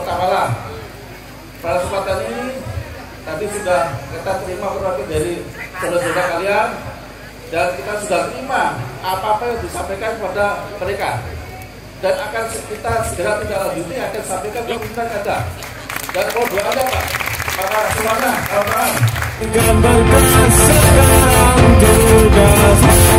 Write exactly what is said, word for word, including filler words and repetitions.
Kota Malang. Pada kesempatan ini tadi sudah kita terima perwakilan dari saudara-saudara kalian dan kita sudah terima apa-apa yang disampaikan kepada mereka dan akan kita segera tidak lanjuti akan sampaikan ke pimpinan ada dan kalau doa ada Pak para semuanya kawan-kawan.